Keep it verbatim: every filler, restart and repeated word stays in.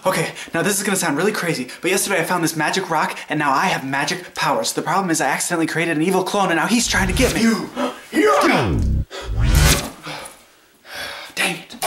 Okay, now this is gonna sound really crazy, but yesterday I found this magic rock, and now I have magic powers. The problem is I accidentally created an evil clone, and now he's trying to get me. You, here I am. Dang it.